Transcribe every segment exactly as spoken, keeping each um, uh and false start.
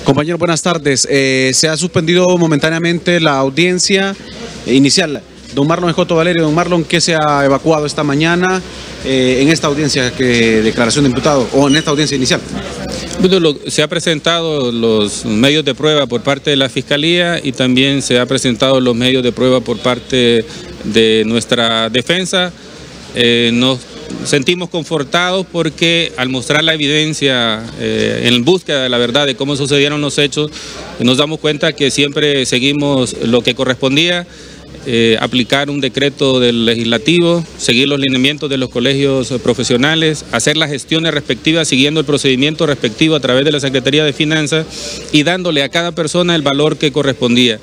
Compañero, buenas tardes. Eh, se ha suspendido momentáneamente la audiencia inicial. Don Marlon Escoto Valerio, don Marlon, ¿qué se ha evacuado esta mañana eh, en esta audiencia que declaración de imputado o en esta audiencia inicial? Bueno, lo, se ha presentado los medios de prueba por parte de la Fiscalía y también se ha presentado los medios de prueba por parte de nuestra defensa. Eh, nos sentimos confortados porque al mostrar la evidencia eh, en búsqueda de la verdad de cómo sucedieron los hechos, nos damos cuenta que siempre seguimos lo que correspondía. Eh, aplicar un decreto del legislativo, seguir los lineamientos de los colegios profesionales, hacer las gestiones respectivas siguiendo el procedimiento respectivo a través de la Secretaría de Finanzas y dándole a cada persona el valor que correspondía.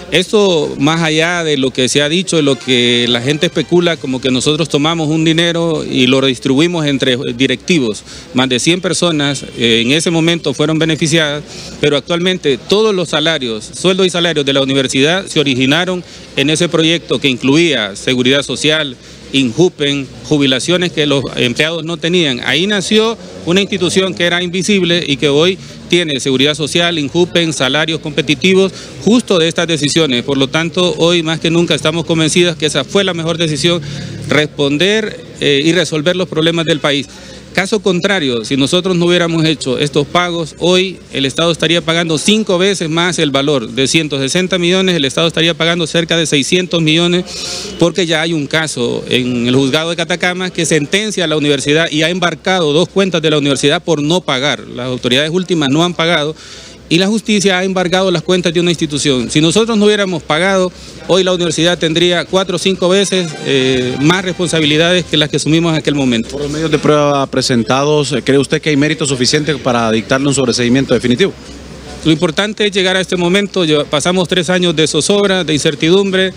Esto, más allá de lo que se ha dicho, de lo que la gente especula, como que nosotros tomamos un dinero y lo redistribuimos entre directivos, más de cien personas eh, en ese momento fueron beneficiadas, pero actualmente todos los salarios, sueldos y salarios de la universidad se originaron en ese proyecto que incluía seguridad social, INJUPEN, jubilaciones que los empleados no tenían. Ahí nació una institución que era invisible y que hoy tiene seguridad social, INJUPEN, salarios competitivos, justo de estas decisiones. Por lo tanto, hoy más que nunca estamos convencidos que esa fue la mejor decisión, responder eh, y resolver los problemas del país. Caso contrario, si nosotros no hubiéramos hecho estos pagos, hoy el Estado estaría pagando cinco veces más el valor. De ciento sesenta millones, el Estado estaría pagando cerca de seiscientos millones, porque ya hay un caso en el juzgado de Catacama que sentencia a la universidad y ha embarcado dos cuentas de la universidad por no pagar. Las autoridades últimas no han pagado y la justicia ha embargado las cuentas de una institución. Si nosotros no hubiéramos pagado, hoy la universidad tendría cuatro o cinco veces eh, más responsabilidades que las que asumimos en aquel momento. Por los medios de prueba presentados, ¿cree usted que hay mérito suficiente para dictarle un sobreseimiento definitivo? Lo importante es llegar a este momento. Pasamos tres años de zozobra, de incertidumbre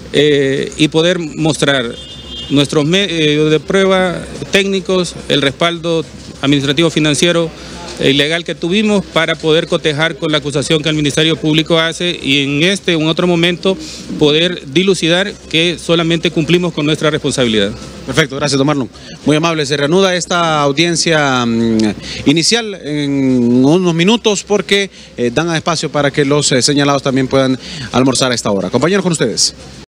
eh, y poder mostrar nuestros medios de prueba técnicos, el respaldo administrativo financiero y legal que tuvimos para poder cotejar con la acusación que el Ministerio Público hace y en este o en otro momento poder dilucidar que solamente cumplimos con nuestra responsabilidad. Perfecto, gracias, don Marlon. Muy amable. Se reanuda esta audiencia um, inicial en unos minutos porque eh, dan espacio para que los eh, señalados también puedan almorzar a esta hora. Compañeros, con ustedes.